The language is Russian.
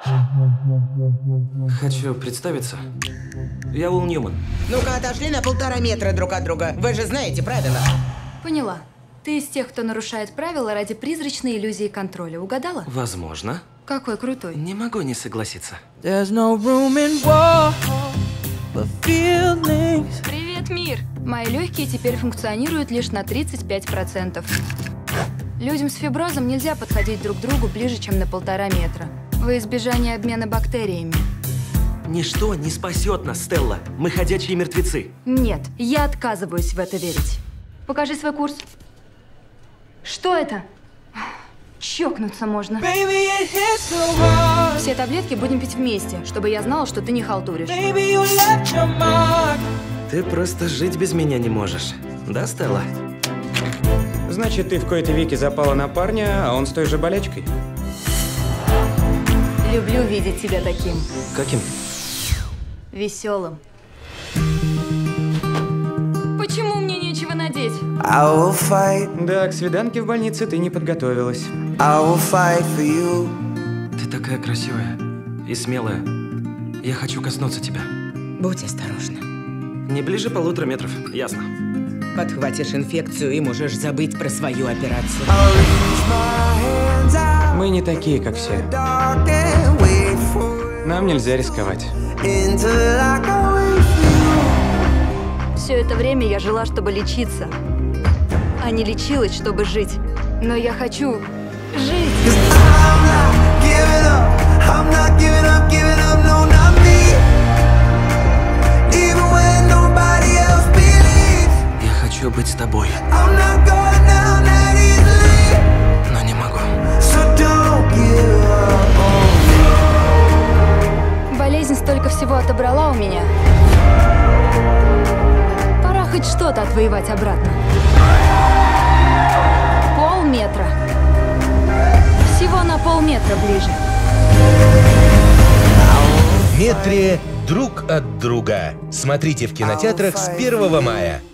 Хочу представиться. Я Уилл Ньюман. Ну-ка, отошли на 1,5 метра друг от друга. Вы же знаете правила. Поняла. Ты из тех, кто нарушает правила ради призрачной иллюзии контроля. Угадала? Возможно. Какой крутой. Не могу не согласиться. Привет, мир! Мои легкие теперь функционируют лишь на 35%. Людям с фиброзом нельзя подходить друг к другу ближе, чем на 1,5 метра. Во избежание обмена бактериями. Ничто не спасет нас, Стелла. Мы ходячие мертвецы. Нет, я отказываюсь в это верить. Покажи свой курс. Что это? Чокнуться можно. Все таблетки будем пить вместе, чтобы я знала, что ты не халтуришь. Ты просто жить без меня не можешь. Да, Стелла? Значит, ты в кои-то веки запала на парня, а он с той же болячкой? Люблю видеть тебя таким. Каким? Веселым. Почему мне нечего надеть? Да, к свиданке в больнице ты не подготовилась. Ты такая красивая и смелая. Я хочу коснуться тебя. Будь осторожна. Не ближе 1,5 метров, ясно. Подхватишь инфекцию и можешь забыть про свою операцию. Мы не такие, как все. Нам нельзя рисковать. Все это время я жила, чтобы лечиться, а не лечилась, чтобы жить. Но я хочу жить. Я хочу быть с тобой. Но не могу. Болезнь столько всего отобрала у меня. Пора хоть что-то отвоевать обратно. 0,5 метра. Всего на 0,5 метра ближе. В метре друг от друга. Смотрите в кинотеатрах с 1 мая.